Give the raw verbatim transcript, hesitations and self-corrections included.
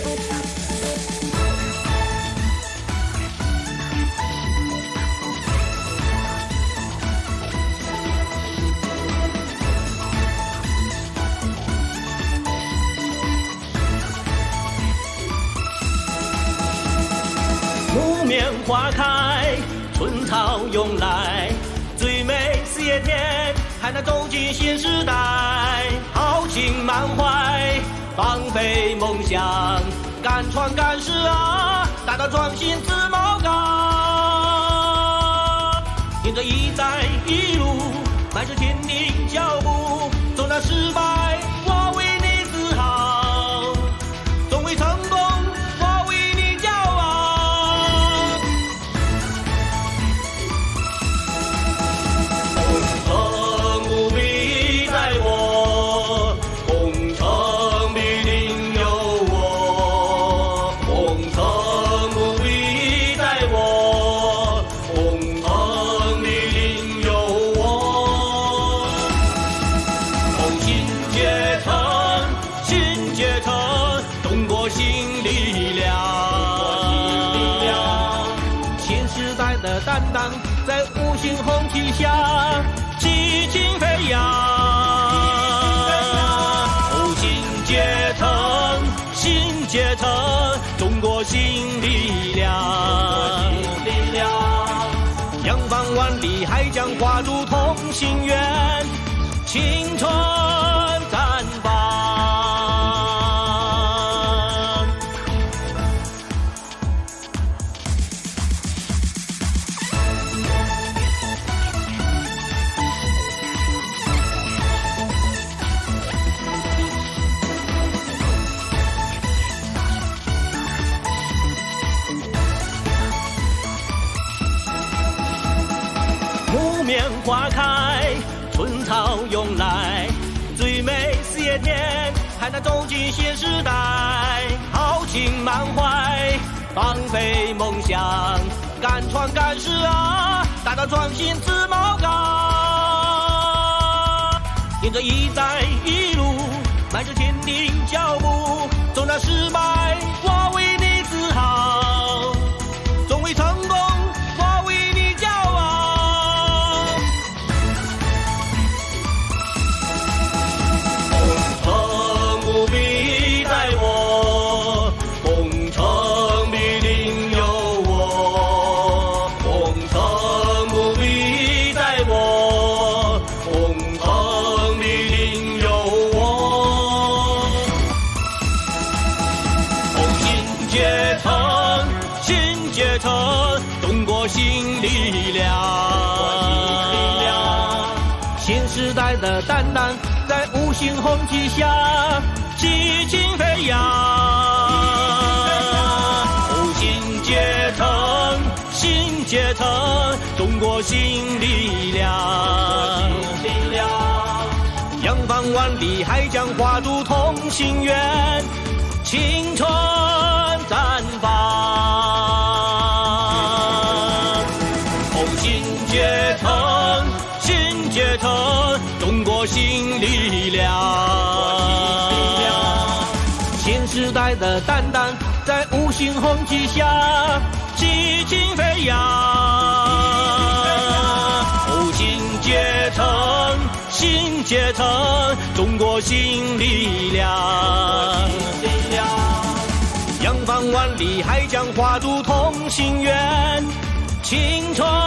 木棉花开，春草涌来，最美四叶天，海南走进新时代。豪情满怀，放飞梦想，敢闯敢试啊，大大创新自贸港。沿着一带一路，迈着坚定脚步，走向失败，我为你自豪，总为成功。 担当在五星红旗下激情飞扬，复兴阶层，新阶层，中国新力量，扬帆万里，还将画出同心圆，青春绽放。 木棉花开，春草涌来，最美四叶天，海南走进新时代。豪情满怀，放飞梦想，敢闯敢试啊，大大创新自贸港。沿着一带一路，迈着坚定脚步，走向失败，我为你自豪，总为成功。 中国新力量，新时代的担当，在五星红旗下激情飞扬。复兴阶层，新阶层，中国新力量，扬帆万里，还将画出同心圆，青春绽放。 阶层，新阶层，中国新力量，新时代的担当，在五星红旗下激情飞扬。复兴阶层，新阶层，中国新力量，扬帆万里，还将画出同心圆，青春。